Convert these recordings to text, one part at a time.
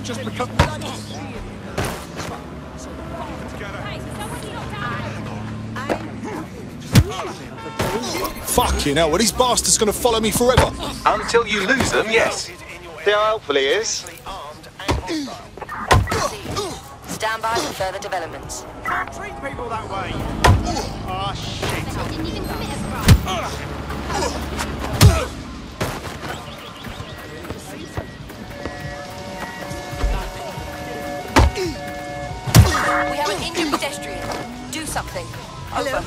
just become... Fucking hell, are these bastards gonna follow me forever? Until you lose them, yes. See how helpful he is? Stand by for further developments. Can't treat people that way. Oh, shit. Didn't even commit a crime. We have an injured pedestrian. Do something. Over.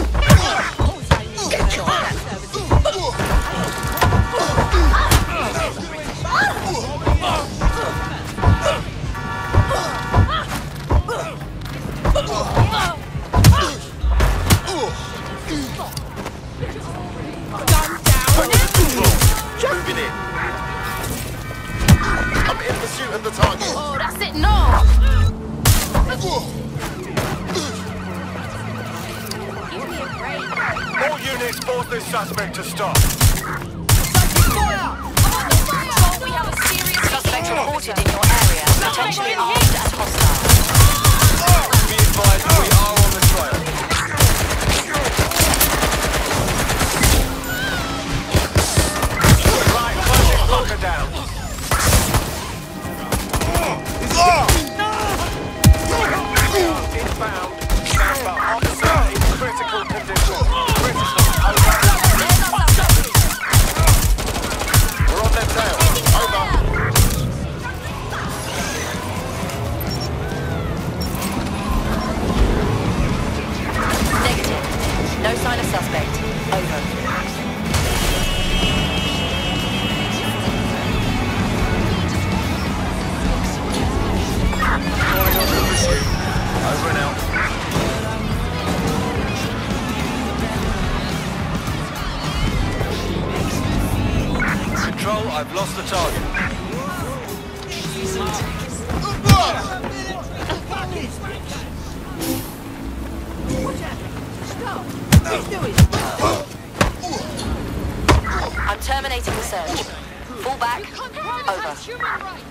Moving in. I'm in pursuit of the target. Oh, that's it, no! All units force this suspect to stop. We have a serious suspect reported in your area, potentially armed and hostile. Be advised, we are on the trail. Right, close this fucker down. Inbound. Samba officer in critical condition. Critical. Over. We're on their tail. Over. Negative. No sign of suspect. Over. Over and out. Control, I've lost the target. I'm terminating the search. Fall back. Over.